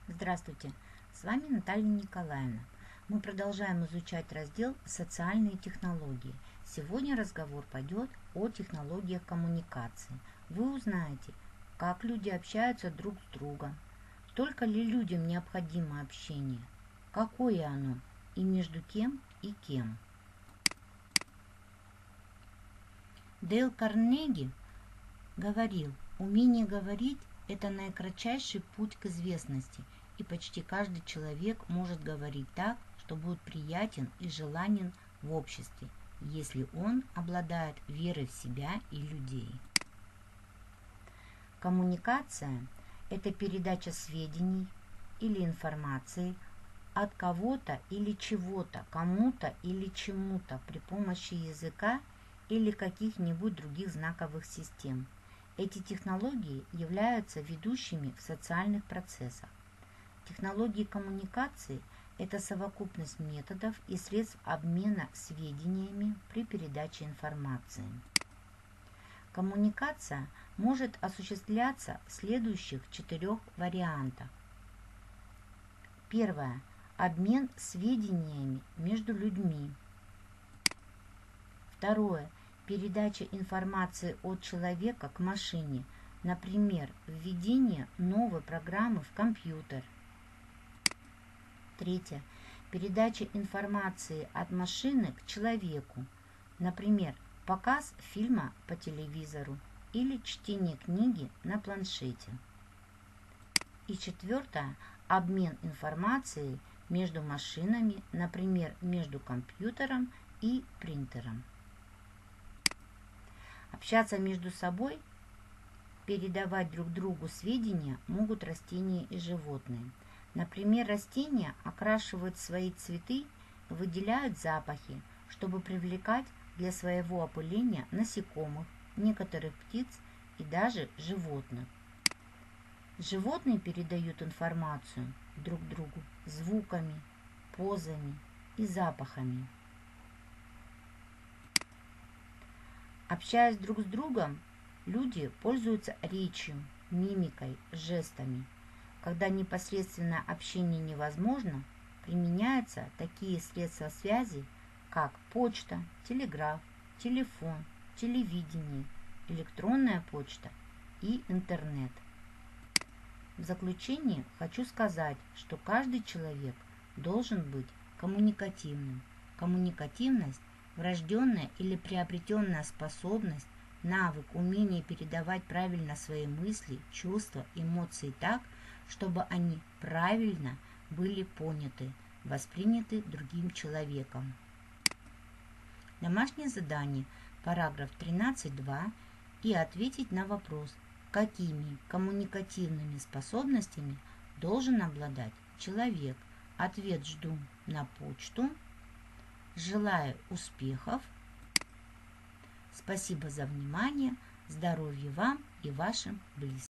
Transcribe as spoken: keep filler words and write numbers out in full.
Здравствуйте, с вами Наталья Николаевна. Мы продолжаем изучать раздел «Социальные технологии». Сегодня разговор пойдет о технологиях коммуникации. Вы узнаете, как люди общаются друг с другом, только ли людям необходимо общение, какое оно и между кем и кем. Дейл Карнеги говорил: умение говорить – это наикратчайший путь к известности, и почти каждый человек может говорить так, что будет приятен и желанен в обществе, если он обладает верой в себя и людей. Коммуникация – это передача сведений или информации от кого-то или чего-то, кому-то или чему-то при помощи языка или каких-нибудь других знаковых систем. Эти технологии являются ведущими в социальных процессах. Технологии коммуникации – это совокупность методов и средств обмена сведениями при передаче информации. Коммуникация может осуществляться в следующих четырех вариантах. Первое. Обмен сведениями между людьми. Второе. Передача информации от человека к машине, например, введение новой программы в компьютер. Третье. Передача информации от машины к человеку, например, показ фильма по телевизору или чтение книги на планшете. И четвертое. Обмен информацией между машинами, например, между компьютером и принтером. Общаться между собой, передавать друг другу сведения могут растения и животные. Например, растения окрашивают свои цветы, выделяют запахи, чтобы привлекать для своего опыления насекомых, некоторых птиц и даже животных. Животные передают информацию друг другу звуками, позами и запахами. Общаясь друг с другом, люди пользуются речью, мимикой, жестами. Когда непосредственное общение невозможно, применяются такие средства связи, как почта, телеграф, телефон, телевидение, электронная почта и интернет. В заключение хочу сказать, что каждый человек должен быть коммуникативным. Коммуникативность – врожденная или приобретенная способность, навык, умение передавать правильно свои мысли, чувства, эмоции так, чтобы они правильно были поняты, восприняты другим человеком. Домашнее задание, параграф тринадцать точка два, и ответить на вопрос, какими коммуникативными способностями должен обладать человек. Ответ жду на почту. Желаю успехов. Спасибо за внимание. Здоровья вам и вашим близким.